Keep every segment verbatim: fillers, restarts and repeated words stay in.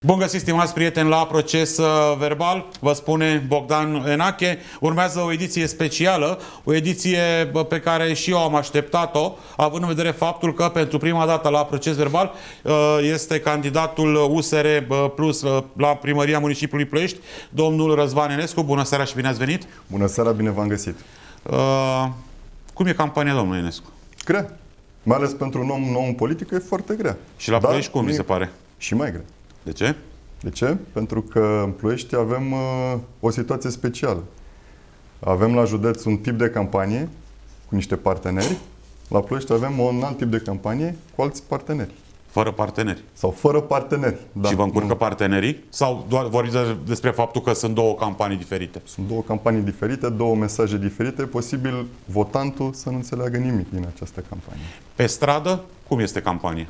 Bun găsit, stimați prieteni, la Proces Verbal, vă spune Bogdan Enache. Urmează o ediție specială, o ediție pe care și eu am așteptat-o, având în vedere faptul că pentru prima dată la Proces Verbal este candidatul U S R Plus la Primăria Municipiului Ploiești, domnul Răzvan Enescu. Bună seara și bine ați venit! Bună seara, bine v-am găsit! Uh, cum e campania, domnul Enescu? Grea. Mai ales pentru un om nou în politică e foarte grea. Și la Ploiești cum vi se pare? Și mai grea. De ce? De ce? Pentru că în Ploiești avem uh, o situație specială. Avem la județ un tip de campanie cu niște parteneri. La Ploiești avem un alt tip de campanie cu alți parteneri. Fără parteneri. Sau fără parteneri. Da. Și vă încurcă nu. partenerii? Sau doar vorbiți despre faptul că sunt două campanii diferite? Sunt două campanii diferite, două mesaje diferite. Posibil votantul să nu înțeleagă nimic din această campanie. Pe stradă, cum este campania?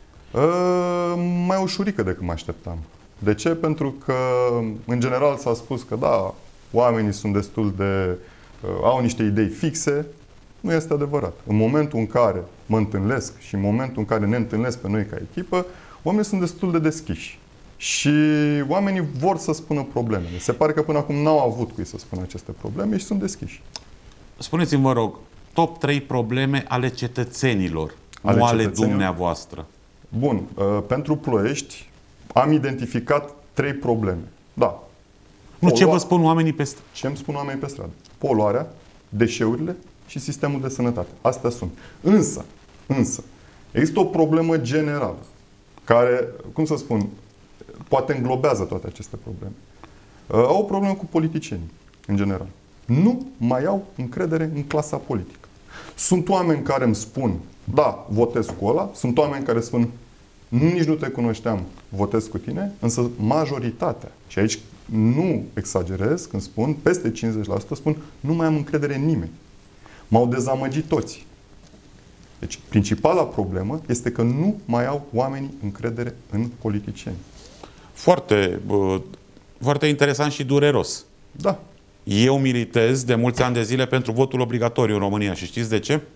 Uh, mai ușurică decât mă așteptam. De ce? Pentru că, în general, s-a spus că, da, oamenii sunt destul de... Uh, au niște idei fixe. Nu este adevărat. În momentul în care mă întâlnesc și în momentul în care ne întâlnesc pe noi ca echipă, oamenii sunt destul de deschiși. Și oamenii vor să spună problemele. Se pare că până acum n-au avut cui să spună aceste probleme și sunt deschiși. Spuneți-mi, vă rog, top trei probleme ale cetățenilor, ale nu ale cetățenilor? dumneavoastră. Bun. Uh, pentru Ploiești am identificat trei probleme. Da. Nu, Polua... ce vă spun oamenii pe stradă? Ce îmi spun oamenii pe stradă? Poluarea, deșeurile și sistemul de sănătate. Astea sunt. Însă, însă, există o problemă generală care, cum să spun, poate înglobează toate aceste probleme. Uh, au o problemă cu politicienii, în general. Nu mai au încredere în clasa politică. Sunt oameni care îmi spun, da, votez cu ăla. Sunt oameni care spun, nici nu te cunoșteam, votez cu tine. Însă majoritatea, și aici nu exagerez când spun, peste cincizeci la sută spun, nu mai am încredere în nimeni. M-au dezamăgit toți. Deci, principala problemă este că nu mai au oamenii încredere în politicieni. Foarte, foarte interesant și dureros. Da. Eu militez de mulți ani de zile pentru votul obligatoriu în România și știți de ce?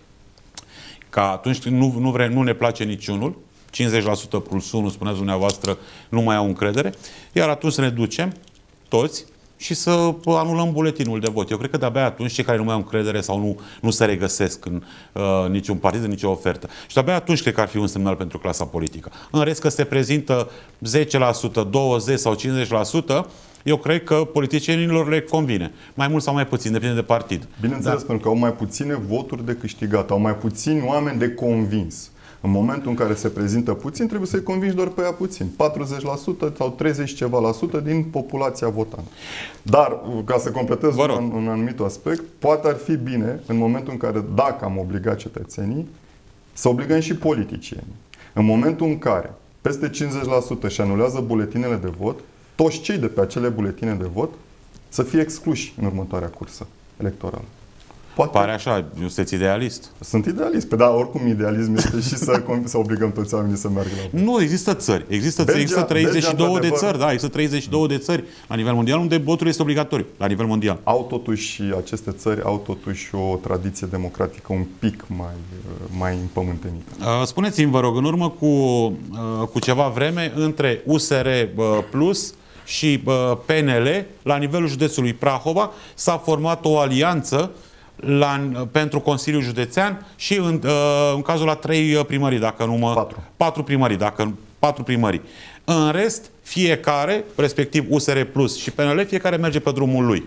Că atunci când nu, nu, vre, nu ne place niciunul, cincizeci la sută plus unu, spuneați dumneavoastră, nu mai au încredere, iar atunci să ne ducem toți și să anulăm buletinul de vot. Eu cred că de-abia atunci cei care nu mai au încredere sau nu, nu se regăsesc în uh, niciun partid, în nicio ofertă. Și de-abia atunci cred că ar fi un semnal pentru clasa politică. În rest că se prezintă zece la sută, douăzeci la sută sau cincizeci la sută, eu cred că politicienilor le convine. Mai mult sau mai puțin, depinde de partid. Bineînțeles, Dar... pentru că au mai puține voturi de câștigat, au mai puțini oameni de convins. În momentul în care se prezintă puțin, trebuie să-i convingi doar pe ea puțin. patruzeci la sută sau treizeci ceva la sută din populația votantă. Dar, ca să completez un, un anumit aspect, poate ar fi bine, în momentul în care, dacă am obligat cetățenii, să obligăm și politicienii. În momentul în care peste cincizeci la sută și anulează buletinele de vot, toți cei de pe acele buletine de vot să fie excluși în următoarea cursă electorală. Poate... Pare așa, sunteți idealist. Sunt idealist. Pe da, oricum idealism este și să, să obligăm toți oamenii să meargă la vot. Nu, există țări. Există, Belgia, există treizeci și două Belgia, de țări, da, există treizeci și două de țări la nivel mondial unde votul este obligatoriu, la nivel mondial. Au totuși, aceste țări au totuși o tradiție democratică un pic mai, mai împământenită. Spuneți-mi, vă rog, în urmă cu, cu ceva vreme, între U S R Plus și P N L, la nivelul județului Prahova, s-a format o alianță La, pentru Consiliul Județean și în, în cazul la trei primării, dacă nu mă... Patru. Patru primării, dacă... Patru primării. În rest, fiecare, respectiv U S R Plus și P N L, fiecare merge pe drumul lui.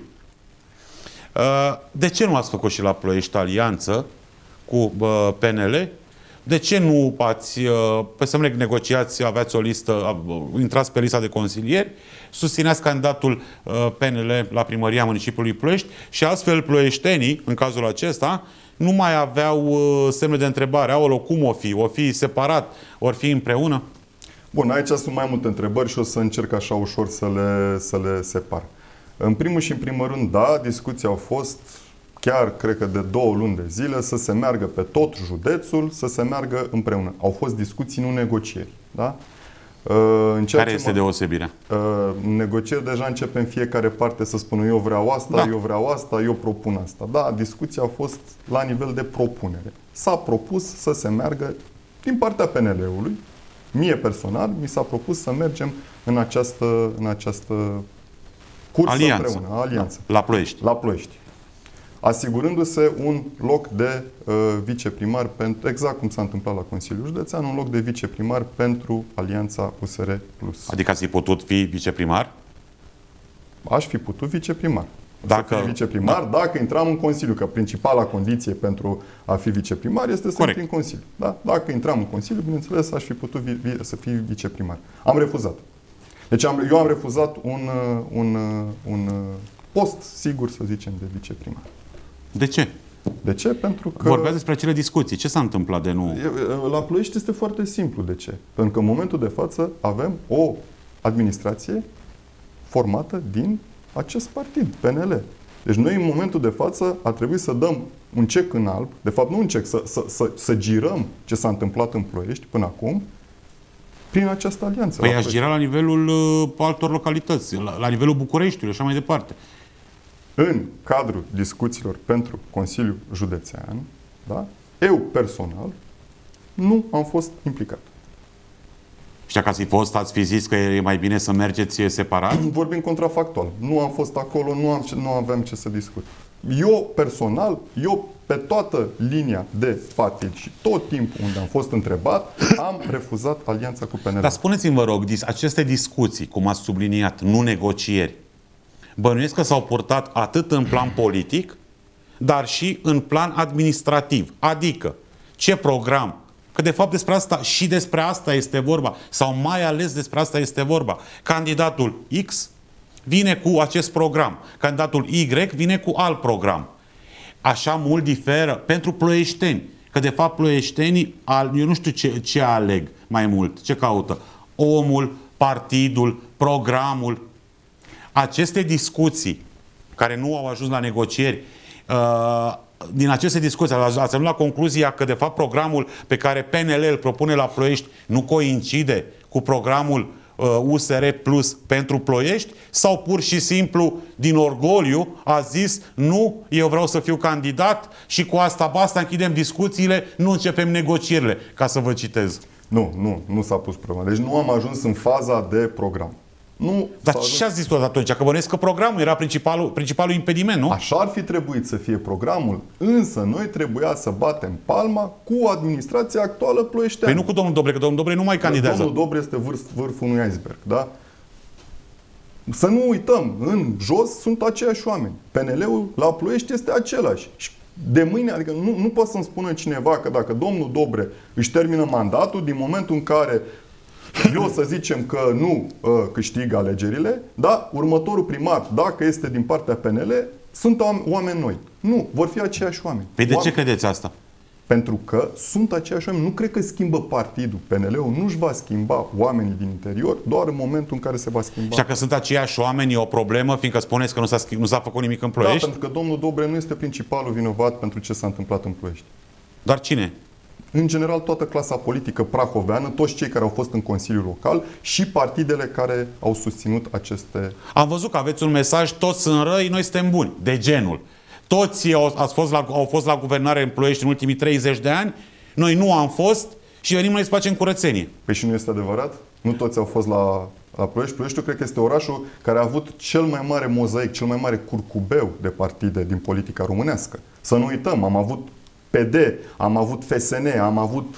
De ce nu ați făcut și la Ploiești alianță cu P N L? De ce nu ați, pe semne negociați, aveați o listă, intrați pe lista de consilieri, susțineați candidatul P N L la primăria municipiului Ploiești și astfel ploieștenii, în cazul acesta, nu mai aveau semne de întrebare. Aoleu, cum o fi? O fi separat? O fi împreună? Bun, aici sunt mai multe întrebări și o să încerc așa ușor să le, să le separ. În primul și în primul rând, da, discuții au fost chiar, cred că de două luni de zile, să se meargă pe tot județul, să se meargă împreună. Au fost discuții, nu negocieri. Da? În Care este mă, deosebirea? În negocieri deja începe în fiecare parte să spună eu vreau asta, da. eu vreau asta, eu propun asta. Da, discuția a fost la nivel de propunere. S-a propus să se meargă din partea P N L-ului. Mie personal mi s-a propus să mergem în această, în această cursă alianță. împreună, alianță. La Ploiești. La Ploiești. Asigurându-se un loc de uh, viceprimar, pentru, exact cum s-a întâmplat la Consiliul Județean, un loc de viceprimar pentru Alianța U S R plus. Adică ați fi putut fi viceprimar? Aș fi putut viceprimar. Dacă, să fii viceprimar, da. Dacă intram în Consiliu, că principala condiție pentru a fi viceprimar este să intri în Consiliu. Da? Dacă intram în Consiliu, bineînțeles, aș fi putut vi, vi, să fii viceprimar. Am refuzat. Deci am, eu am refuzat un, un, un post sigur, să zicem, de viceprimar. De ce? De ce? Pentru că... Vorbeați despre acele discuții. Ce s-a întâmplat de nu? La Ploiești este foarte simplu. De ce? Pentru că în momentul de față avem o administrație formată din acest partid, P N L. Deci noi în momentul de față ar trebui să dăm un cec în alb, de fapt nu un cec, să, să, să, să girăm ce s-a întâmplat în Ploiești până acum, prin această alianță. Păi aș gira la nivelul uh, altor localități, la, la nivelul Bucureștiului și așa mai departe. În cadrul discuțiilor pentru Consiliul Județean, da, eu personal nu am fost implicat. Și dacă ați fi fost, ați fi zis că e mai bine să mergeți separat? Vorbim contrafactual. Nu am fost acolo, nu, am ce, nu aveam ce să discut. Eu personal, eu pe toată linia de partid și tot timpul unde am fost întrebat, am refuzat alianța cu P N L. Dar spuneți-mi, vă rog, aceste discuții, cum ați subliniat, nu negocieri, bănuiesc că s-au purtat atât în plan politic, dar și în plan administrativ. Adică, ce program? Că de fapt despre asta și despre asta este vorba, sau mai ales despre asta este vorba. Candidatul X vine cu acest program, candidatul Y vine cu alt program. Așa mult diferă pentru ploieșteni, că de fapt ploieștenii, eu nu știu ce, ce aleg mai mult, ce caută. Omul, partidul, programul. Aceste discuții care nu au ajuns la negocieri, uh, din aceste discuții ați ajuns la concluzia că de fapt programul pe care P N L îl propune la Ploiești nu coincide cu programul uh, U S R plus pentru Ploiești, sau pur și simplu din orgoliu a zis nu, eu vreau să fiu candidat și cu asta basta, închidem discuțiile, nu începem negocierile, ca să vă citez. Nu, nu, nu s-a pus problema. Deci nu am ajuns în faza de program. Nu. Dar ce ați zis tot atunci? Că bănuiesc că programul era principalul, principalul impediment, nu? Așa ar fi trebuit să fie programul, însă noi trebuia să batem palma cu administrația actuală ploieșteană. Păi nu cu domnul Dobre, că domnul Dobre nu mai candidează. Domnul Dobre este vârf, vârful unui iceberg, da? Să nu uităm, în jos sunt aceiași oameni. P N L-ul la Ploiești este același. Și de mâine, adică nu, nu poate să-mi spună cineva că dacă domnul Dobre își termină mandatul, din momentul în care eu să zicem că nu uh, câștig alegerile, da? Următorul primar, dacă este din partea P N L, sunt oameni noi. Nu, vor fi aceiași oameni. Păi de oameni. ce credeți asta? Pentru că sunt aceiași oameni. Nu cred că schimbă partidul. P N L-ul nu își va schimba oamenii din interior doar în momentul în care se va schimba. Și dacă sunt aceiași oameni, e o problemă, fiindcă spuneți că nu s-a, nu s-a făcut nimic în Ploiești? Da, pentru că domnul Dobre nu este principalul vinovat pentru ce s-a întâmplat în Ploiești. Dar cine? În general, toată clasa politică prahoveană, toți cei care au fost în Consiliul Local și partidele care au susținut aceste... Am văzut că aveți un mesaj, toți sunt răi, noi suntem buni, de genul. Toți au, ați fost la, au fost la guvernare în Ploiești în ultimii treizeci de ani, noi nu am fost și venim noi să facem curățenie. Păi și nu este adevărat? Nu toți au fost la, la Ploiești. Ploieștiul cred că este orașul care a avut cel mai mare mozaic, cel mai mare curcubeu de partide din politica românească. Să nu uităm, am avut P D, am avut F S N, am avut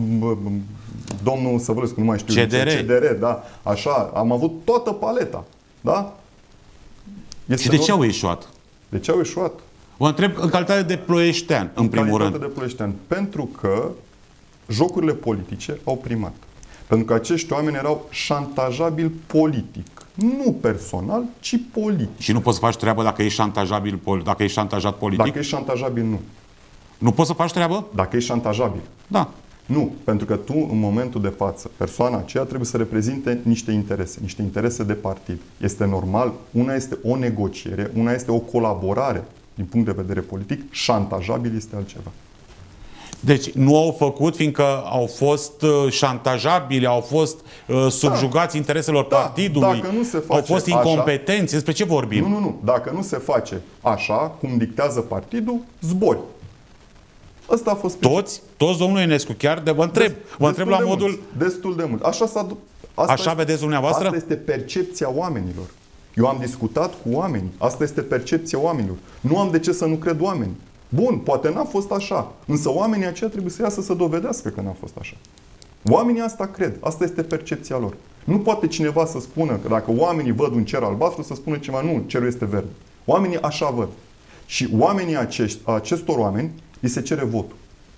domnul Săvălescu, nu mai știu, C D R. C D R, da, așa, am avut toată paleta, da? Este și de ce au ieșuat? De ce au ieșuat? Vă întreb în calitate de ploieștean, în, în primul rând. de ploieștean, pentru că jocurile politice au primat. Pentru că acești oameni erau șantajabili politic. Nu personal, ci politic. Și nu poți să faci treabă dacă ești șantajabil, dacă ești șantajat politic? Dacă ești șantajabil, nu. Nu poți să faci treabă? Dacă ești șantajabil. Da. Nu, pentru că tu, în momentul de față, persoana aceea trebuie să reprezinte niște interese, niște interese de partid. Este normal, una este o negociere, una este o colaborare din punct de vedere politic, șantajabil este altceva. Deci nu au făcut, fiindcă au fost uh, șantajabili, au fost uh, subjugați da. intereselor da. partidului, Dacă nu se face au fost incompetenți. Așa, despre ce vorbim? Nu, nu, nu. Dacă nu se face așa, cum dictează partidul, zbori. Ăsta a fost... Toți? Toți, domnul Enescu? Chiar de vă întreb. Dest, vă întreb la de modul... Mult, destul de mult. Așa s-a... Asta Așa este, vedeți dumneavoastră? Asta este percepția oamenilor. Eu am discutat cu oamenii. Asta este percepția oamenilor. Nu am de ce să nu cred oameni. Bun, poate n-a fost așa. Însă oamenii aceia trebuie să iasă să dovedească că n-a fost așa. Oamenii asta cred. Asta este percepția lor. Nu poate cineva să spună că dacă oamenii văd un cer albastru, să spună ceva, nu, cerul este verde. Oamenii așa văd. Și oamenii acești, acestor oameni îi se cere votul.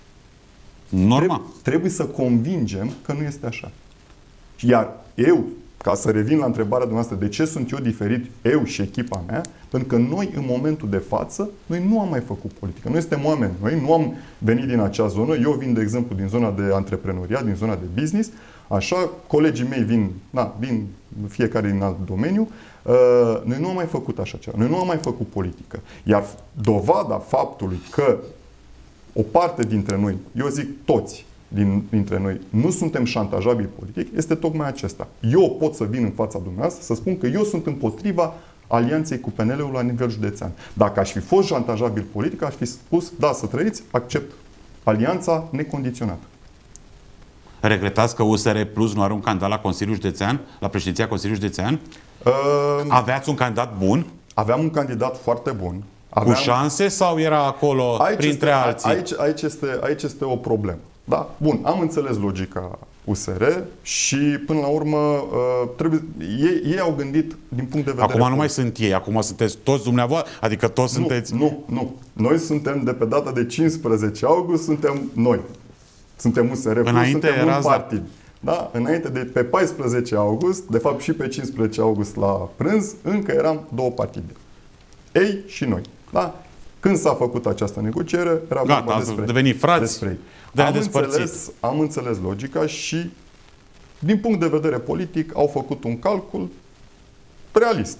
Normal. Trebuie, trebuie să convingem că nu este așa. Iar eu, ca să revin la întrebarea dumneavoastră, de ce sunt eu diferit, eu și echipa mea, pentru că noi, în momentul de față, noi nu am mai făcut politică. Noi suntem oameni. Noi nu am venit din acea zonă. Eu vin, de exemplu, din zona de antreprenoriat, din zona de business. Așa, colegii mei vin, na, vin fiecare din alt domeniu. Uh, noi nu am mai făcut așa ceva. Noi nu am mai făcut politică. Iar dovada faptului că o parte dintre noi, eu zic toți din, dintre noi, nu suntem șantajabili politic, este tocmai acesta. Eu pot să vin în fața dumneavoastră să spun că eu sunt împotriva alianței cu P N L-ul la nivel județean. Dacă aș fi fost șantajabil politic, aș fi spus, da, să trăiți, accept alianța necondiționată. Regretați că U S R Plus nu are un candidat la Consiliul Județean, la președinția Consiliului Județean? Uh, Aveați un candidat bun? Aveam un candidat foarte bun. Aveam... Cu șanse sau era acolo aici printre este, alții? Aici, aici, este, aici este o problemă. Da? Bun, am înțeles logica U S R și până la urmă trebuie, ei, ei au gândit din punct de vedere... Acum nu mai sunt ei, acum sunteți toți dumneavoastră, adică toți nu, sunteți... Nu, nu. Noi suntem de pe data de cincisprezece august, suntem noi. Suntem U S R Plus, Înainte suntem un erați, partid. Da? Înainte de pe paisprezece august, de fapt și pe cincisprezece august la prânz, încă eram două partide. Ei și noi. Da? Când s-a făcut această negociere, era Gata, vorba despre, devenit frați, despre ei. de am, înțeles, am înțeles logica și, din punct de vedere politic, au făcut un calcul realist.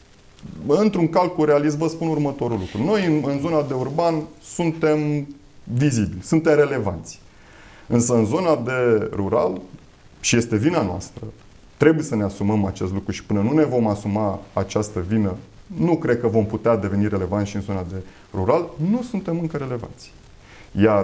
Într-un calcul realist vă spun următorul lucru. Noi, în, în zona de urban, suntem vizibili, suntem relevanți. Însă, în zona de rural, și este vina noastră, trebuie să ne asumăm acest lucru și până nu ne vom asuma această vină, nu cred că vom putea deveni relevanți și în zona de rural, nu suntem încă relevanți. Iar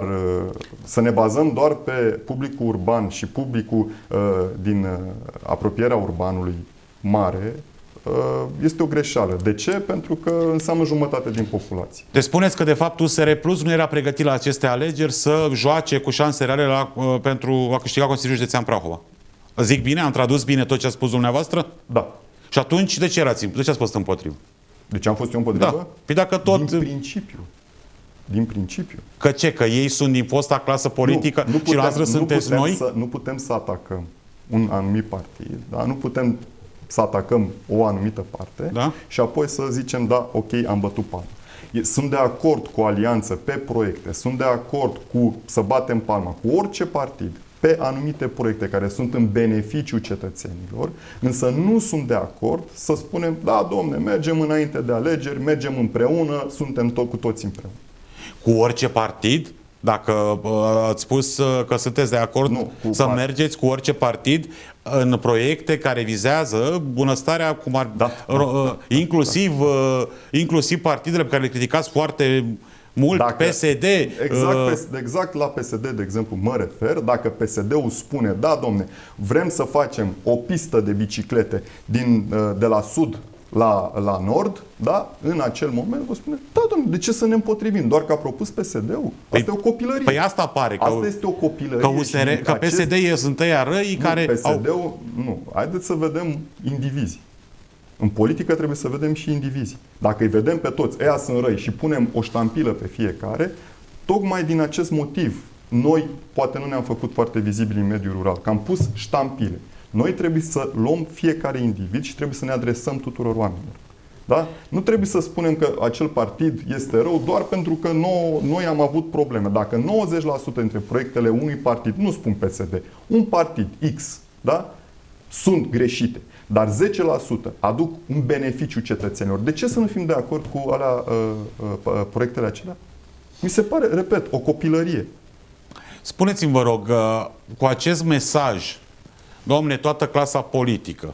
să ne bazăm doar pe publicul urban și publicul uh, din uh, apropierea urbanului mare uh, este o greșeală. De ce? Pentru că înseamnă jumătate din populație. Deci spuneți că de fapt U S R Plus nu era pregătit la aceste alegeri să joace cu șanse reale la, uh, pentru a câștiga Consiliul Județean Prahova. Zic bine? Am tradus bine tot ce a spus dumneavoastră? Da. Și atunci de ce erați? De ce ați fost împotrivă? De ce am fost eu împotrivă? Da. Păi dacă tot... Din principiu. Din principiu. Că ce? Că ei sunt din fosta clasă politică nu, nu putem, și la asta sunteți putem noi? Să, nu putem să atacăm un anumit partid, da? Nu putem să atacăm o anumită parte, da? Și apoi să zicem, da, ok, am bătut palma. Sunt de acord cu o alianță pe proiecte, sunt de acord cu să batem palma cu orice partid pe anumite proiecte care sunt în beneficiul cetățenilor, însă nu sunt de acord să spunem, da, domne, mergem înainte de alegeri, mergem împreună, suntem tot cu toți împreună. Cu orice partid? Dacă uh, ați spus uh, că sunteți de acord nu, să part... mergeți cu orice partid în proiecte care vizează bunăstarea, cum ar, da, uh, da, da, inclusiv, da. Uh, inclusiv partidele pe care le criticați foarte mult, dacă, P S D. Exact, uh, exact la P S D, de exemplu, mă refer. Dacă P S D-ul spune, da, domne, vrem să facem o pistă de biciclete din, de la sud la, la nord, da, în acel moment vă spune, da, domne, de ce să ne împotrivim? Doar că a propus P S D-ul. Asta păi, e o copilărie. Păi asta pare. Că, asta este o copilărie. Că, U S R, că acest... P S D sunt ăia răi nu, care... P S D-ul, au... nu. Haideți să vedem indivizii. În politică trebuie să vedem și indivizii. Dacă îi vedem pe toți, ăia sunt răi și punem o ștampilă pe fiecare, tocmai din acest motiv, noi poate nu ne-am făcut foarte vizibili în mediul rural, că am pus ștampile. Noi trebuie să luăm fiecare individ și trebuie să ne adresăm tuturor oamenilor. Da? Nu trebuie să spunem că acel partid este rău doar pentru că nouă, noi am avut probleme. Dacă nouăzeci la sută dintre proiectele unui partid, nu spun P S D, un partid X, da, sunt greșite, dar zece la sută aduc un beneficiu cetățenilor, de ce să nu fim de acord cu alea, uh, uh, proiectele acelea? Mi se pare, repet, o copilărie. Spuneți-mi, vă rog, uh, cu acest mesaj, domne, toată clasa politică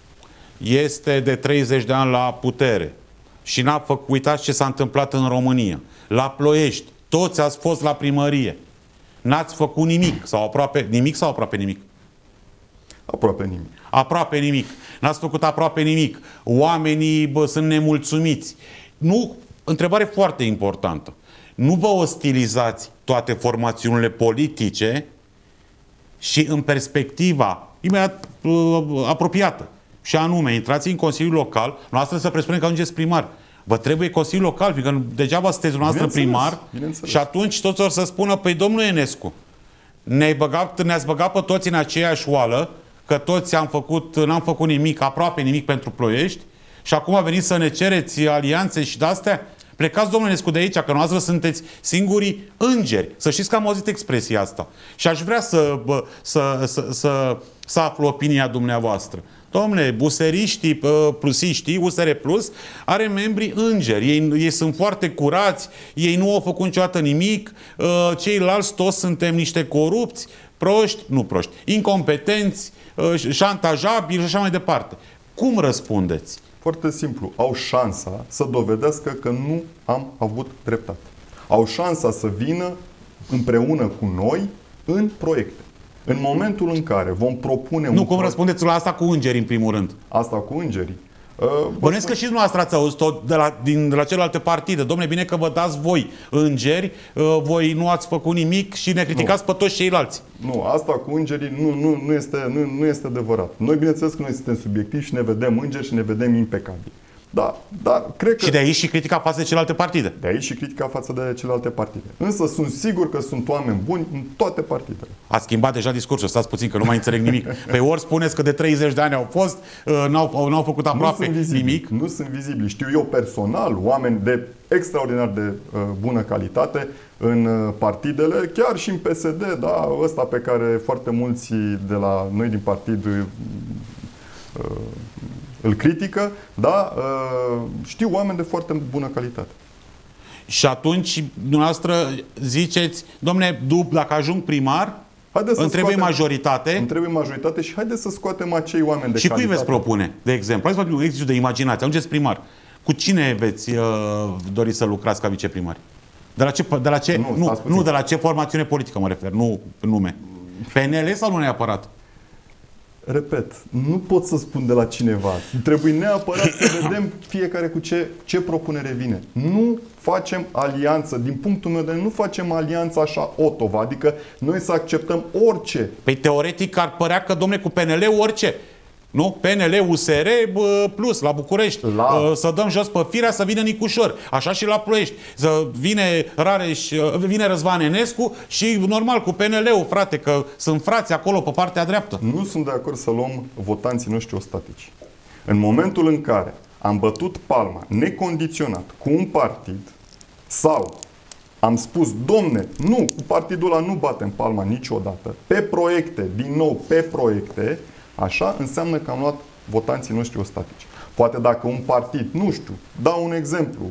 este de treizeci de ani la putere și n-a făcut, uitați ce s-a întâmplat în România. La Ploiești, toți ați fost la primărie. N-ați făcut nimic sau aproape nimic sau aproape nimic. Aproape nimic. Aproape nimic. N-ați făcut aproape nimic. Oamenii bă, sunt nemulțumiți. Nu, întrebare foarte importantă. Nu vă ostilizați toate formațiunile politice și în perspectiva imediat uh, apropiată. Și anume, intrați în Consiliul Local, noastră să presupunem că ajungeți primar. Vă trebuie Consiliul Local, fiindcă degeaba sunteți noastră primar și atunci toți or să spună, păi domnul Enescu, ne-ai băgat, ne-ați băgat pe toți în aceeași oală, că toți am făcut, n-am făcut nimic, aproape nimic pentru Ploiești și acum veniți să ne cereți alianțe și de-astea? Plecați, domnule Enescu, de aici, că noastră sunteți singurii îngeri. Să știți că am auzit expresia asta. Și aș vrea să, bă, să, să, să, să aflu opinia dumneavoastră. Dom'le, buseriștii, plusiștii, U S R Plus, are membri îngeri. Ei, ei sunt foarte curați, ei nu au făcut niciodată nimic, ceilalți toți suntem niște corupți, proști, nu proști, incompetenți, șantajabili și așa mai departe. Cum răspundeți? Foarte simplu. Au șansa să dovedească că nu am avut dreptate. Au șansa să vină împreună cu noi în proiecte. În momentul în care vom propune... Nu, cum proiect... răspundeți la asta cu îngerii, în primul rând? Asta cu îngerii? Uh, Bănuiesc că și dumneavoastră ați auzit tot de la, din, de la celelalte partide. Dom'le, bine că vă dați voi îngeri, uh, voi nu ați făcut nimic și ne criticați nu. pe toți ceilalți. Nu, asta cu îngerii nu, nu, nu, este, nu, nu este adevărat. Noi, bineînțeles că noi suntem subiectivi și ne vedem îngeri și ne vedem impecabili. Da, dar cred că... Și de aici și critica față de celelalte partide. De aici și critica față de celelalte partide. Însă sunt sigur că sunt oameni buni în toate partidele. Ați schimbat deja discursul, stați puțin că nu mai înțeleg nimic. Pe ori spuneți că de treizeci de ani au fost, n-au, n-au făcut aproape nu nimic. Nu sunt vizibili. Știu eu personal oameni de extraordinar de uh, bună calitate în uh, partidele, chiar și în P S D, da, ăsta pe care foarte mulți de la noi din partid uh, îl critică, da, știu oameni de foarte bună calitate. Și atunci, dumneavoastră, ziceți, domne, dacă ajung primar, îmi trebuie scoatem, majoritate. Îmi trebuie majoritate și haideți să scoatem acei oameni de și calitate. Și cui veți propune, de exemplu? Hai să facem un exercițiu de imaginație. Ajungeți primar. Cu cine veți uh, dori să lucrați ca viceprimari? De la ce, de la ce, nu, nu, nu, de la ce formațiune politică mă refer, nu nume. P N L sau nu neapărat? Repet, nu pot să spun de la cineva. Trebuie neapărat să vedem fiecare cu ce, ce propunere vine. Nu facem alianță. Din punctul meu de vedere, nu facem alianță așa otova. Adică noi să acceptăm orice. Păi teoretic ar părea că, domne, cu P N L orice. Nu? P N L, U S R plus la București. La... Să dăm jos pe firea să vină Nicușor. Așa și la Ploiești. Să vine Rareș, vine Răzvan Enescu și normal cu P N L-ul, frate, că sunt frați acolo pe partea dreaptă. Nu sunt de acord să luăm votanții noștri ostatici. În momentul în care am bătut palma necondiționat cu un partid sau am spus, domne, nu, cu partidul ăla nu batem palma niciodată, pe proiecte, din nou pe proiecte, așa înseamnă că am luat votanții noștri ostatici. Poate dacă un partid, nu știu, dau un exemplu,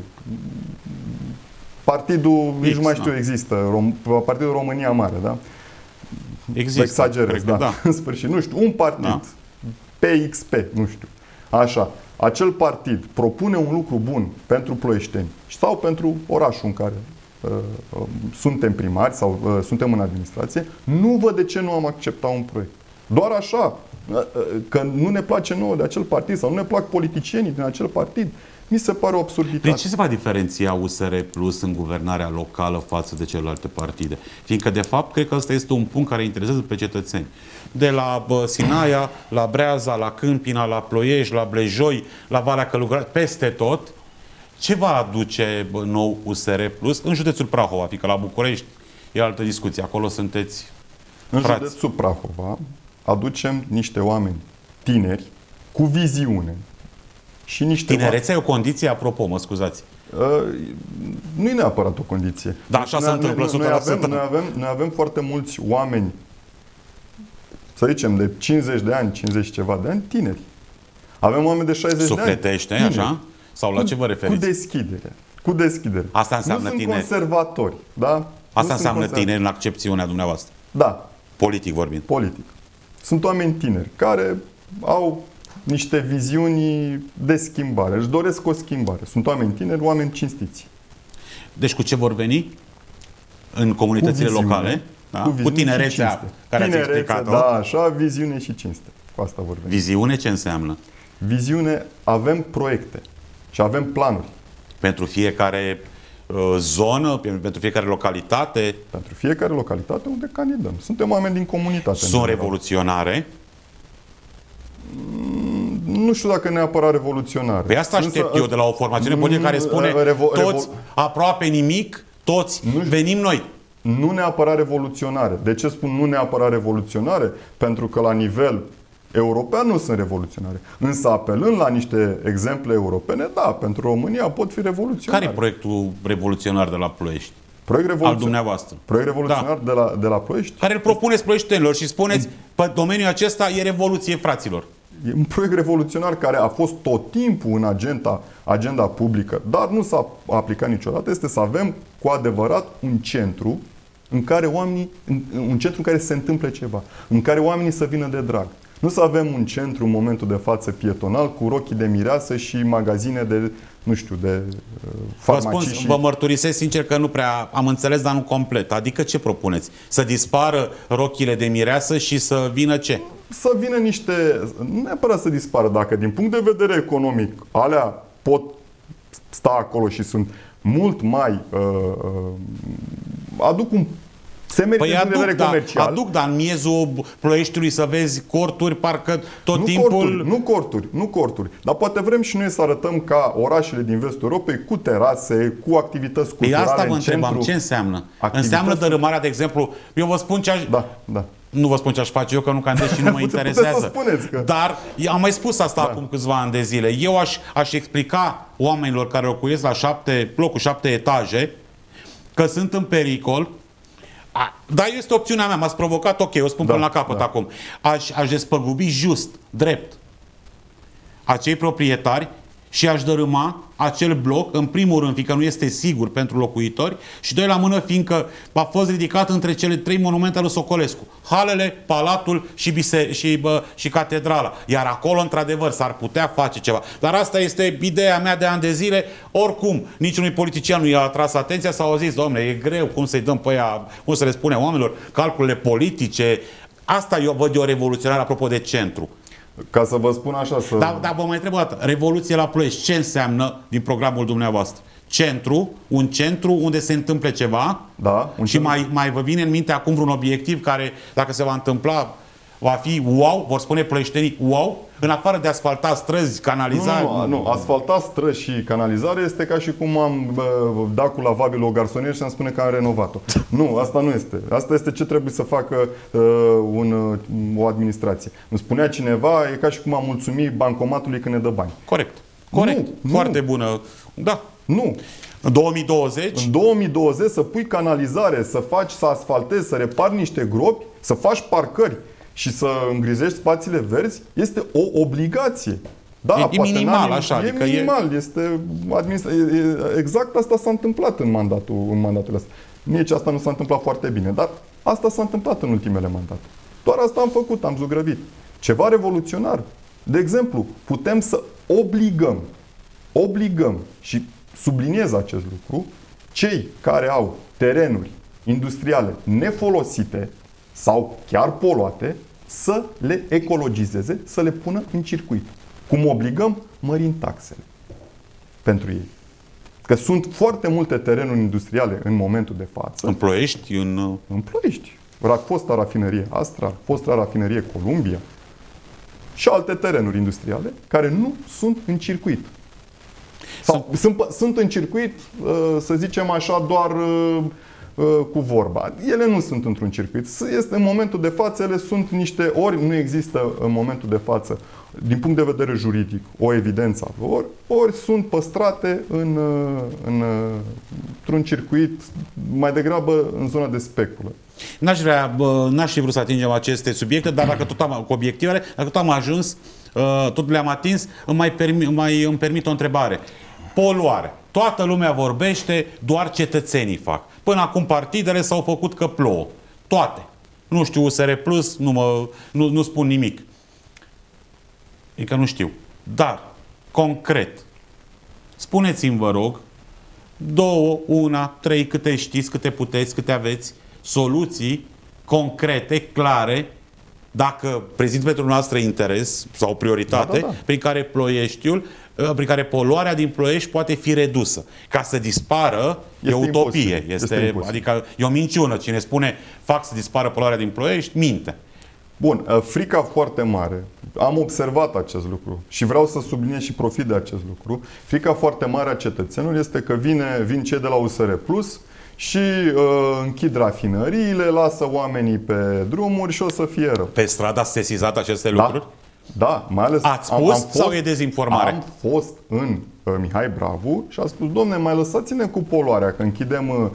partidul, nici nu mai știu, există, Rom, Partidul România Mare, da? Există. Exagerez, da. da. În sfârșit, nu știu, un partid, da. P X P, nu știu, așa, acel partid propune un lucru bun pentru ploieșteni sau pentru orașul în care uh, uh, suntem primari sau uh, suntem în administrație, nu văd de ce nu am acceptat un proiect. Doar așa, că nu ne place nouă de acel partid sau nu ne plac politicienii din acel partid, mi se pare o absurditate. De ce se va diferenția U S R Plus în guvernarea locală față de celelalte partide? Fiindcă, de fapt, cred că ăsta este un punct care interesează pe cetățeni. De la bă, Sinaia, la Breaza, la Câmpina, la Ploiești, la Blejoi, la Valea Călugăraș, peste tot, ce va aduce bă, nou U S R Plus în județul Prahova? Fiindcă la București e altă discuție. Acolo sunteți în frați. Județul Prahova aducem niște oameni tineri, cu viziune și niște... Tinerețea e o condiție, apropo, mă scuzați. Uh, nu e neapărat o condiție. Da, așa se întâmplă. Noi avem, noi, avem, noi avem foarte mulți oameni, să zicem, de cincizeci de ani, cincizeci ceva de ani, tineri. Avem oameni de șaizeci Sufletește, de ani. Sufletește, așa? Sau la cu, ce vă referiți? Cu deschidere. Cu deschidere. Asta înseamnă nu tineri. sunt conservatori, da? Asta nu înseamnă tineri în accepțiunea dumneavoastră. Da. Politic vorbind. Politic. Sunt oameni tineri care au niște viziuni de schimbare. Își doresc o schimbare. Sunt oameni tineri, oameni cinstiți. Deci cu ce vor veni? În comunitățile cu viziune, locale? Da? Cu, cu tinerețea care Tinerețe, ați explicat-o? Da, așa, viziune și cinste. Cu asta vorbim. Viziune ce înseamnă? Viziune, avem proiecte și avem planuri. Pentru fiecare uh, zonă, pentru fiecare localitate? Pentru fiecare localitate unde candidăm. Suntem oameni din comunitate. Sunt revoluționare? Nu știu dacă neapărat revoluționare. Păi asta aștept Însă, eu de la o formațiune politică care spune revo, toți, aproape nimic, toți, nu, venim noi. Nu neapărat revoluționare. De ce spun nu neapărat revoluționare? Pentru că la nivel european nu sunt revoluționare. Însă apelând la niște exemple europene, da, pentru România pot fi revoluționare. Care e proiectul revoluționar de la Ploiești? Proiect revoluționar. Al dumneavoastră. Proiect revoluționar da. de, la, de la Ploiești? Care îl propuneți ploieștenilor și spuneți, pe domeniul acesta e revoluție, fraților. E un proiect revoluționar care a fost tot timpul în agenda, agenda publică, dar nu s-a aplicat niciodată. Este să avem cu adevărat un centru în care oamenii, un centru în care se întâmple ceva, în care oamenii să vină de drag. Nu să avem un centru în momentul de față pietonal cu rochii de mireasă și magazine de, nu știu, de uh, farmacii. Vă spun, și... vă mărturisesc sincer că nu prea am înțeles, dar nu complet. Adică ce propuneți? Să dispară rochile de mireasă și să vină ce? Să vină niște, nu neapărat să dispară, dacă din punct de vedere economic alea pot sta acolo și sunt mult mai uh, uh, aduc un se merită păi din punct de vedere da, comercial. Aduc, dar în miezul Ploieștiului să vezi corturi, parcă tot nu timpul... Corturi, nu corturi, nu corturi. Dar poate vrem și noi să arătăm ca orașele din vestul Europei cu terase, cu activități culturale. Păi asta vă în întrebam, centru, ce înseamnă? Înseamnă dărâmarea, de exemplu, eu vă spun ce aș... Da, da. Nu vă spun ce aș face eu, că nu candidez și nu mă interesează. Să spuneți că... Dar am mai spus asta da. acum câțiva ani de zile. Eu aș, aș explica oamenilor care locuiesc la șapte, blocul șapte etaje că sunt în pericol. A, dar este opțiunea mea, m-ați provocat, ok, o spun da, până la capăt da. acum. Aș, aș despăgubi just, drept, acei proprietari și aș dărâma acel bloc, în primul rând, fiindcă nu este sigur pentru locuitori, și doi la mână, fiindcă a fost ridicat între cele trei monumente ale Socolescu. Halele, Palatul și, bise și, bă, și Catedrala. Iar acolo, într-adevăr, s-ar putea face ceva. Dar asta este ideea mea de ani de zile. Oricum, niciunui politician nu i-a atras atenția sau au zis, domnule, e greu, cum să-i dăm pe ea, cum să le spune oamenilor, calculele politice. Asta eu văd eu revoluționare apropo de centru. Ca să vă spun așa să... Dar da, vă mai întreb o dată, revoluție la Ploiești, ce înseamnă din programul dumneavoastră? Centru, un centru unde se întâmple ceva da, un și mai, mai vă vine în minte acum vreun obiectiv care, dacă se va întâmpla, va fi wow, vor spune ploieștenii wow, în afară de asfalta străzi, canalizare? Nu, nu, nu, asfalta străzi și canalizare este ca și cum am bă, dat cu lavabilul o garsonier și am spune că am renovat-o. Nu, asta nu este. Asta este ce trebuie să facă uh, un, o administrație. Îmi spunea cineva, e ca și cum am mulțumit bancomatului când ne dă bani. Corect. Corect. Nu, Foarte nu. bună. Da. Nu. În două mii douăzeci? În două mii douăzeci să pui canalizare, să faci, să asfaltezi, să repari niște gropi, să faci parcări și să îngrizești spațiile verzi, este o obligație. Da, e, e minimal, așa. E adică minimal, e... este administra... Exact asta s-a întâmplat în mandatul, în mandatul ăsta. Nici asta nu s-a întâmplat foarte bine, dar asta s-a întâmplat în ultimele mandate. Doar asta am făcut, am zugrăvit. Ceva revoluționar. De exemplu, putem să obligăm, obligăm și subliniez acest lucru, cei care au terenuri industriale nefolosite sau chiar poluate, să le ecologizeze, să le pună în circuit. Cum obligăm? Mărim taxele pentru ei. Că sunt foarte multe terenuri industriale în momentul de față. În Ploiești? În, în Ploiești. Fosta rafinerie Astra, fosta rafinerie Columbia și alte terenuri industriale care nu sunt în circuit. Sau sunt, sunt în circuit, să zicem așa, doar cu vorba. Ele nu sunt într-un circuit. Este în momentul de față, ele sunt niște, ori nu există în momentul de față, din punct de vedere juridic, o evidență a lor, ori sunt păstrate în, în, într-un circuit mai degrabă în zona de speculă. N-aș vrea, n-aș fi vrut să atingem aceste subiecte, dar dacă tot am, cu obiectivele, dacă tot am ajuns, tot le-am atins, îmi, mai permi, mai îmi permit o întrebare. Poluare. Toată lumea vorbește, doar cetățenii fac. Până acum partidele s-au făcut că plouă. Toate. Nu știu, U S R Plus, nu, mă, nu, nu spun nimic. Adică nu știu. Dar, concret, spuneți-mi, vă rog, două, una, trei, câte știți, câte puteți, câte aveți, soluții concrete, clare, dacă prezintă pentru noastră interes sau prioritate, da, da, da. prin care Ploieștiul, prin care poluarea din Ploiești poate fi redusă. Ca să dispară, este e utopie. Este, este adică e o minciună. Cine spune fac să dispară poluarea din Ploiești, minte. Bun, frica foarte mare, am observat acest lucru și vreau să subliniez și profit de acest lucru. Frica foarte mare a cetățenului este că vine, vin cei de la U S R Plus și uh, închid rafinăriile, lasă oamenii pe drumuri și o să fie rău. Pe stradă ați sesizat aceste da, lucruri? Da, mai ales... Ați spus am, am fost, sau e dezinformare? Am fost în uh, Mihai Bravu și a spus, domne, mai lăsați-ne cu poluarea, că închidem... Uh,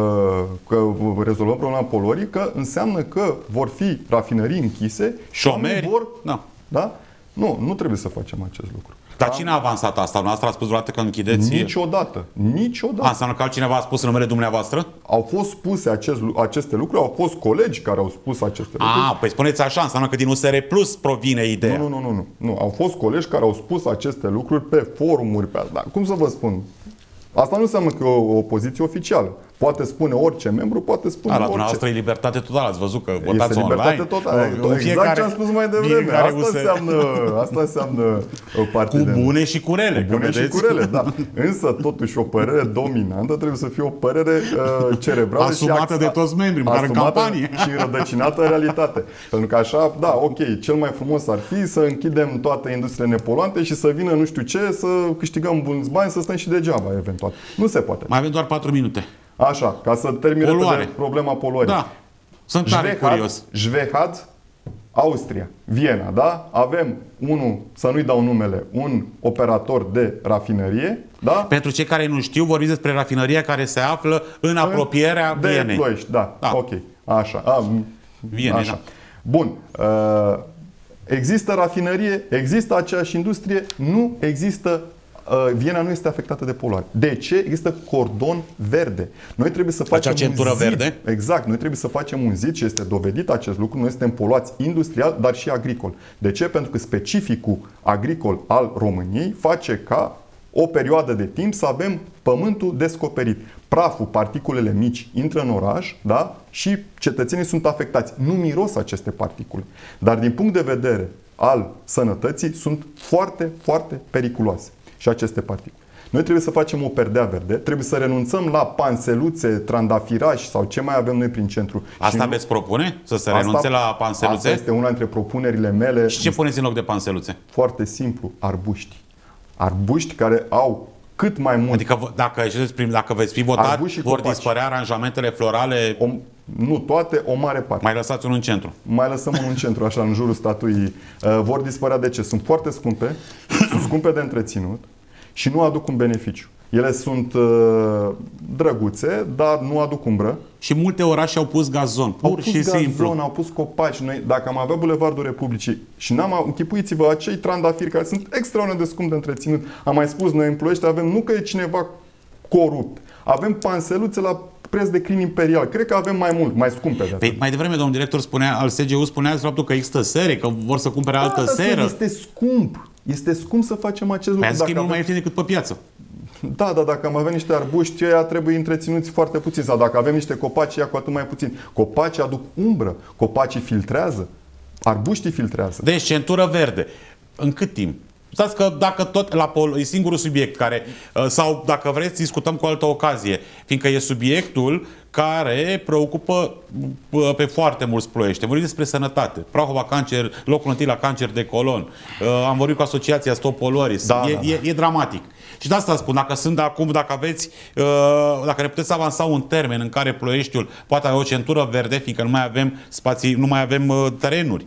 că rezolvăm problema poluării, că înseamnă că vor fi rafinării închise și șomeri vor... Da. Da? Nu, nu trebuie să facem acest lucru. Dar cine a avansat asta? Noastră a spus vreodată că închideți? Niciodată. Niciodată. A, înseamnă că altcineva a spus în numele dumneavoastră? Au fost spuse acest, aceste lucruri, au fost colegi care au spus aceste a, lucruri. Ah, păi spuneți așa, înseamnă că din U S R Plus provine ideea. Nu, nu, nu, nu, nu. Au fost colegi care au spus aceste lucruri pe forumuri. Pe... Dar cum să vă spun? Asta nu înseamnă că e o, o poziție oficială. Poate spune orice membru, poate spune A, la orice. dumneavoastră e libertate totală. Ați văzut că votați este online? libertate totală. Exact fiecare, ce am spus mai devreme. Asta înseamnă, asta înseamnă partide. Cu bune și cu rele. Cu bune și cu rele, da. Însă, totuși, o părere dominantă trebuie să fie o părere uh, cerebrală. Asumată și de toți membrii, măcar în campanie. Și înrădăcinată în realitate. Pentru că așa, da, ok, cel mai frumos ar fi să închidem toate industriile nepoluante și să vină nu știu ce, să câștigăm buni bani, să stăm și degeaba, eventual. Nu se poate. Mai avem doar patru minute. Așa, ca să termin problema poluării. Da, sunt tare curios. Schwechat, Austria, Viena, da? Avem unul, să nu-i dau numele, un operator de rafinărie, da? Pentru cei care nu știu, vorbiți despre rafinăria care se află în apropierea de Vienei. Ploiești, da. da. Ok. Așa. A, Viene, așa. Da. Bun. Uh, există rafinărie, există aceeași industrie, nu există Viena nu este afectată de poluare. De ce? Există cordon verde. Noi trebuie să facem acea centură un zid. verde? Exact. Noi trebuie să facem un zid și este dovedit acest lucru. Noi suntem poluați industrial, dar și agricol. De ce? Pentru că specificul agricol al României face ca o perioadă de timp să avem pământul descoperit. Praful, particulele mici intră în oraș, da? Și cetățenii sunt afectați. Nu miros aceste particule. Dar din punct de vedere al sănătății sunt foarte, foarte periculoase și aceste particule. Noi trebuie să facem o perdea verde, trebuie să renunțăm la panseluțe, trandafiraș sau ce mai avem noi prin centru. Asta și veți propune? Să se renunțe asta, la panseluțe? Asta este una dintre propunerile mele. Și ce puneți în loc de panseluțe? Foarte simplu, arbuști. Arbuști care au cât mai mult. Adică dacă, dacă veți fi votat, vor dispărea aranjamentele florale? O, nu toate, o mare parte. Mai lăsați unul în centru. Mai lăsăm unul în centru, așa, în jurul statuii. Uh, vor dispărea de ce? Sunt foarte scumpe, sunt scumpe de întreținut și nu aduc un beneficiu. Ele sunt uh, drăguțe, dar nu aduc umbră. Și multe orașe au pus gazon, pur au pus și gazon, simplu. Au pus copaci. Noi, dacă am avea Bulevardul Republicii și n-am închipuiți-vă acei trandafiri care sunt extraordinar de scump de întreținut. Am mai spus, noi în Ploiești avem, nu că e cineva corupt, avem panseluțe la preț de crin imperial. Cred că avem mai mult, mai scumpe de păi, mai devreme, domnul director spunea, al S G U spunea faptul că există sere, că vor să cumpere da, altă seră. Este scump. Este scump să facem acest lucru. Păi, că e mult mai ieftin decât pe piață. Da, da, dacă am avea niște arbuști, ăia trebuie întreținuți foarte puțin. Sau dacă avem niște copaci, ea cu atât mai puțin. Copacii aduc umbră, copacii filtrează, arbuștii filtrează. Deci, centură verde. În cât timp? Stați că dacă tot la pol, e singurul subiect care, sau dacă vreți, discutăm cu altă ocazie, fiindcă e subiectul care preocupă pe foarte mulți ploiești. Vorbim despre sănătate. Prahova cancer, locul întâi la cancer de colon. Am vorbit cu Asociația Stop Poluării. Da, e, da, da. E, e dramatic. Și de asta spun, dacă sunt de acum, dacă aveți, dacă ne puteți avansa un termen în care Ploieștiul poate avea o centură verde, fiindcă nu mai avem spații, nu mai avem terenuri.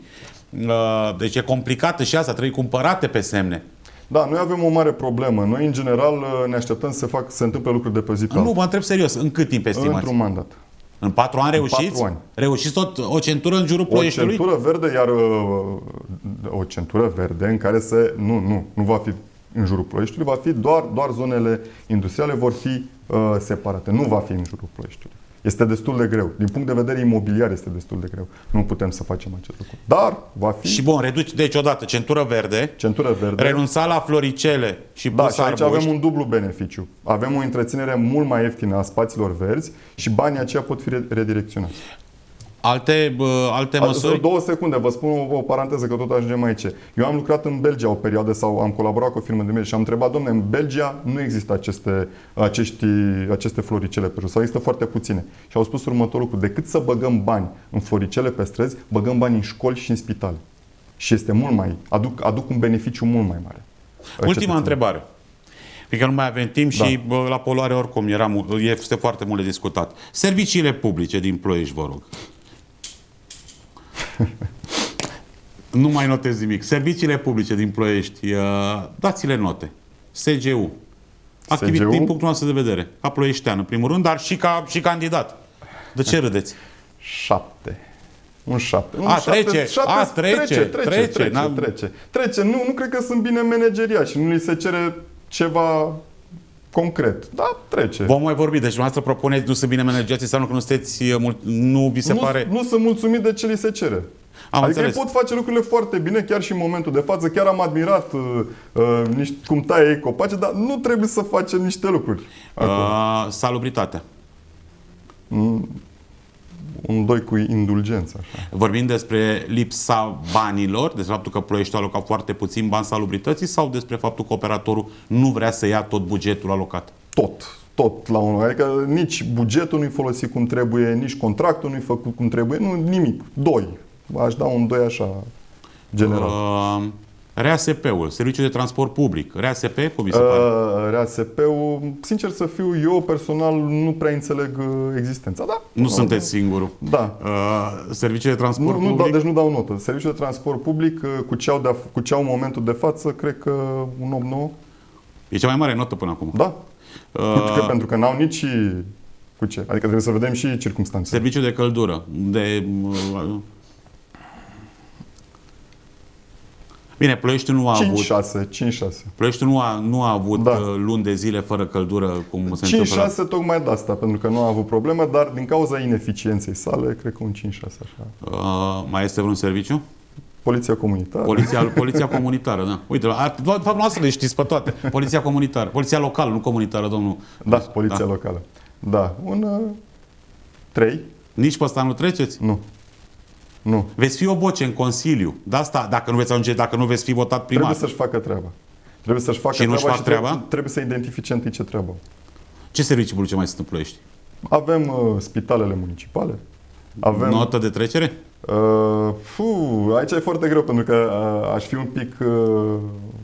Deci e complicată și asta, trebuie cumpărate pe semne. Da, noi avem o mare problemă. Noi, în general, ne așteptăm să se, fac, să se întâmple lucruri de pe zi pe alta. Nu, vă întreb serios. În cât timp estimați? Într-un mandat. În patru ani reușiți? patru ani. Reușiți tot o centură în jurul Ploieștiului? O centură verde, iar o centură verde în care se... Nu, nu, nu va fi în jurul Ploieștiului, va fi doar, doar zonele industriale vor fi uh, separate. Nu va fi în jurul Ploieștiului. Este destul de greu. Din punct de vedere imobiliar este destul de greu. Nu putem să facem acest lucru. Dar va fi... Și bun, reduci, deci odată, centură verde, centură verde. Renunța la floricele și da, pus și aici arbuști. avem un dublu beneficiu. Avem o întreținere mult mai ieftină a spațiilor verzi și banii aceia pot fi redirecționați. Alte, uh, alte măsuri? Două secunde, vă spun o, o paranteză că tot ajungem aici. Eu am lucrat în Belgia o perioadă sau am colaborat cu o firmă de mediu și am întrebat, domne, în Belgia nu există aceste, acești, aceste floricele pe străzi, sau există foarte puține. Și au spus următorul lucru, decât să băgăm bani în floricele pe străzi, băgăm bani în școli și în spitale. Și este mult mai, aduc, aduc un beneficiu mult mai mare. Ultima întrebare. Pentru că nu mai avem timp da. și bă, la poluare oricum era, este foarte mult de discutat. Serviciile publice din Ploiești, vă rog. Nu mai notez nimic. Serviciile publice din Ploiești, dați-le note. S G U. Activit din punctul nostru de vedere. Ca ploieștean, în primul rând, dar și ca și candidat. De ce râdeți? Șapte. Un șapte. Un a, șapte, trece. Șapte, a, trece. Trece, trece, trece. Trece, trece. trece. Nu, nu cred că sunt bine manageriat și nu li se cere ceva concret. Da, trece. Vom mai vorbi. Deci dumneavoastră propuneți, nu sunt bine manageriați, înseamnă că nu sunteți, nu vi se nu, pare... Nu sunt mulțumit de ce li se cere. Am adică înțeles. ei pot face lucrurile foarte bine, chiar și în momentul de față. Chiar am admirat uh, uh, niște, cum taie ei copaci, dar nu trebuie să facem niște lucruri. Uh, salubritatea. Mm, un doi cu indulgență. Așa. Vorbim despre lipsa banilor, despre faptul că Ploiești a alocat foarte puțin bani salubrității sau despre faptul că operatorul nu vrea să ia tot bugetul alocat? Tot. Tot la unul. Adică nici bugetul nu-i folosit cum trebuie, nici contractul nu-i făcut cum trebuie, nu, nimic. Doi. Aș da un doi așa, general. Uh, R A S P-ul, Serviciul de Transport Public. R A S P, cum mi se pare? Uh, R A S P-ul, sincer să fiu, eu personal nu prea înțeleg uh, existența. Da, nu sunteți singurul. Da. Uh, Serviciul de Transport nu, nu, Public? Da, deci nu dau notă. Serviciul de Transport Public, uh, cu ce au, de cu ce au în momentul de față, cred că un opt nouă. E cea mai mare notă până acum. Da. Uh, că, pentru că n-au nici cu ce. Adică trebuie să vedem și circumstanțele. Serviciul de căldură. De... Uh, Bine, Ploieștiul nu a avut... cinci șase. Ploieștiul nu a, nu a avut da. luni de zile fără căldură, cum se întâmplă. cinci șase tocmai de asta, pentru că nu a avut problemă, dar din cauza ineficienței sale, cred că un cinci șase așa. Uh, mai este vreun serviciu? Poliția comunitară. Poliția, poliția comunitară, da. Uite, de fapt, noastră le știți pe toate. Poliția comunitară. Poliția locală, nu comunitară, domnul. Da, poliția da. locală. Da, un uh, trei. Nici pe ăsta nu treceți? Nu. Nu. Veți fi o voce în Consiliu. De asta, dacă nu veți ajunge, dacă nu veți fi votat primar. Trebuie să-și facă treaba. Trebuie să-și facă și nu-și treaba fac și treaba? Trebuie, trebuie să identifice întâi ce treabă. Ce servicii publice mai sunt în Ploiești? Avem uh, spitalele municipale. Avem... Notă de trecere? Uh, fu, aici e foarte greu, pentru că uh, aș fi un pic... Uh,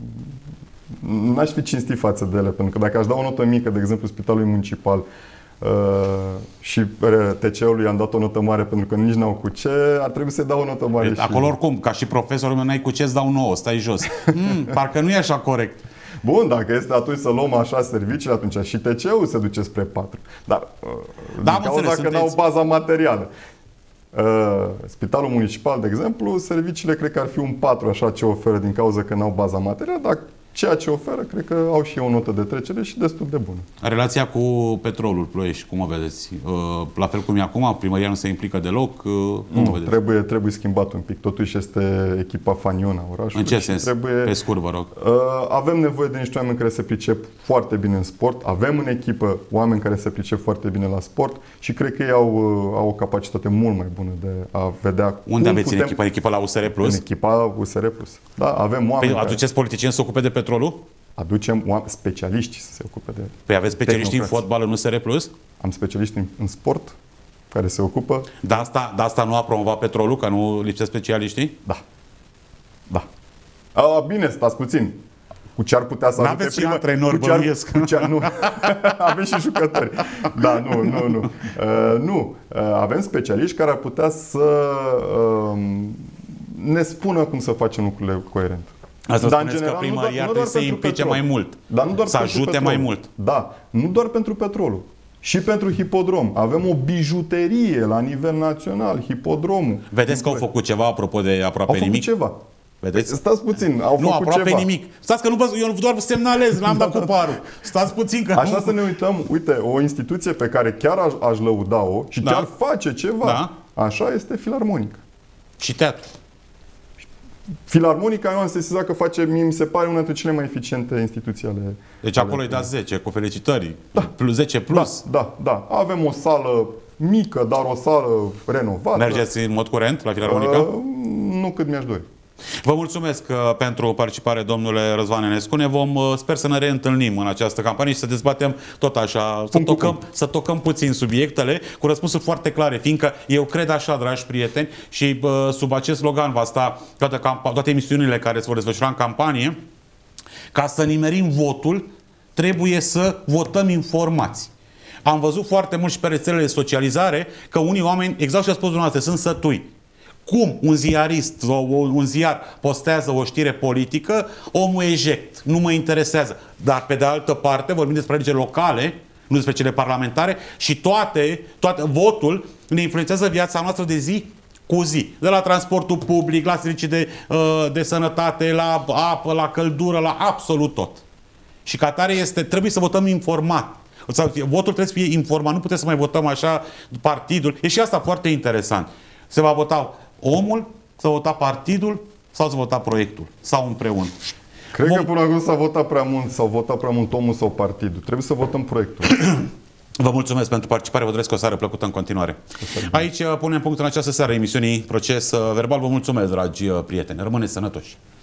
n-aș fi cinstit față de ele, pentru că dacă aș da o notă mică, de exemplu, spitalului municipal, Uh, și T C-ului am dat o notă mare pentru că nici n-au cu ce, ar trebui să-i dau o notă mare. E, acolo și... oricum, ca și profesorul meu, n-ai cu ce, îți dau nouă, stai jos. Mm, parcă nu e așa corect. Bun, dacă este atunci să luăm așa serviciile, atunci și T C-ul se duce spre patru. Dar uh, da, din cauza înțeles, că n-au baza materială. Uh, Spitalul municipal, de exemplu, serviciile cred că ar fi un patru așa ce oferă din cauza că n-au baza materială, dar ceea ce oferă, cred că au și o notă de trecere și destul de bună. Relația cu petrolul Ploiești, cum o vedeți? La fel cum e acum, primăria nu se implică deloc? Cum nu, o vedeți? Trebuie, trebuie schimbat un pic. Totuși este echipa faniona orașului. În ce sens? Trebuie, pe scurt, vă rog. Avem nevoie de niște oameni care se pricep foarte bine în sport. Avem în echipă oameni care se pricep foarte bine la sport și cred că ei au, au o capacitate mult mai bună de a vedea. Unde aveți putem... în echipă? În echipa la U S R Plus? În echipa U S R Plus. Da, avem oameni. Păi aduceți politicieni să se ocupe de petrolul? Aducem oameni, specialiști să se ocupe de. Păi aveți specialiști în fotbal în U S R Plus? Am specialiști în, în sport care se ocupă. De asta, de asta nu a promovat petrolul, că nu lipsesc specialiștii? Da. Da. A, bine, stați puțin. Cu ce ar putea să ajute prima... antrenori, bănuiesc. Cu ce ar, nu. Avem și jucători. Da, nu, nu, nu. Uh, nu. Uh, avem specialiști care ar putea să uh, ne spună cum să facem lucrurile coerent. Asta dar spuneți general, că primăria trebuie să se implice petrol. mai mult, dar nu doar să ajute petrol. mai mult. Da, nu doar pentru petrolul. Și pentru hipodrom. Avem o bijuterie la nivel național, hipodromul. Vedeți că au făcut ceva apropo de aproape au nimic? Au făcut ceva. Vedeți? Stați puțin, au nu, făcut aproape ceva. nimic. Stați că nu vă, eu doar semnalez, n-am dat cu parul. Stați puțin că Așa nu... să ne uităm, uite, o instituție pe care chiar aș, aș lăuda-o și da. chiar face ceva. Da. Așa este Filarmonica. Și teatru. Filarmonica, eu am sesizat că face, mie mi se pare, una dintre cele mai eficiente instituții ale... Deci acolo îi dați zece, cu felicitări. Da. Plus zece plus. Da, da, da. Avem o sală mică, dar o sală renovată. Mergeți în mod curent la Filarmonica? Uh, nu cât mi-aș dori. Vă mulțumesc uh, pentru participare, domnule Răzvan Enescu. Ne vom, uh, sper să ne reîntâlnim în această campanie și să dezbatem tot așa, să tocăm, să tocăm puțin subiectele cu răspunsuri foarte clare, fiindcă eu cred așa, dragi prieteni, și uh, sub acest slogan va sta toate, toate emisiunile care se vor desfășura în campanie, ca să nimerim votul, trebuie să votăm informați. Am văzut foarte mult și pe rețelele de socializare că unii oameni, exact ce a spus dumneavoastră, sunt sătui. Cum un ziarist sau un ziar postează o știre politică, omul eject, nu mă interesează. Dar pe de altă parte vorbim despre legi locale, nu despre cele parlamentare și toate, toate, votul ne influențează viața noastră de zi cu zi. De la transportul public, la servicii de, de sănătate, la apă, la căldură, la absolut tot. Și ca tare este, trebuie să votăm informat. Votul trebuie să fie informat, nu putem să mai votăm așa partidul. E și asta foarte interesant. Se va vota omul, să vota partidul sau să vota proiectul? Sau împreună? Cred Vom... că până acum s-a votat prea mult, s-a votat prea mult omul sau partidul. Trebuie să votăm proiectul. Vă mulțumesc pentru participare, vă doresc o seară plăcută în continuare. Aici punem punct în această seară emisiunii Proces Verbal. Vă mulțumesc, dragi prieteni. Rămâneți sănătoși!